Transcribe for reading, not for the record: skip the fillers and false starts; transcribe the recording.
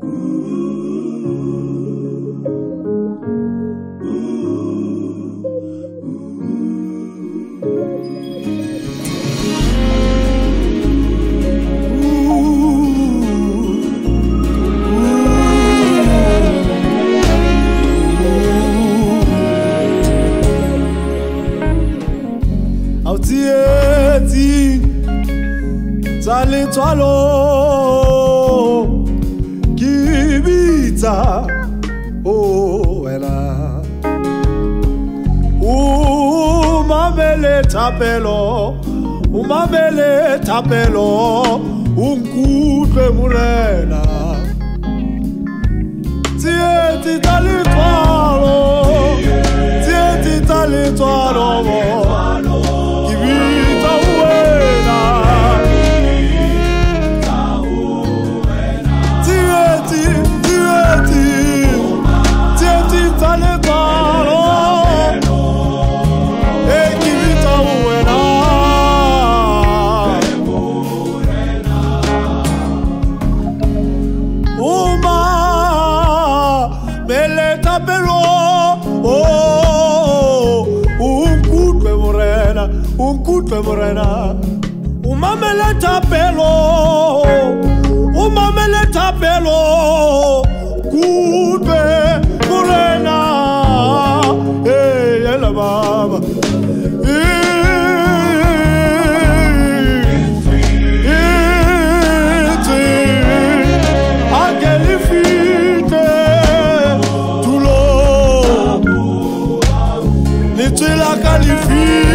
Talo kibita oh ela umamele Thapelo unkudwe murena tieti talitwalo kibita uena unkudwe morena umamele Thapelo kudwe morena hey yela baba agelifite tulo nitwila kalifite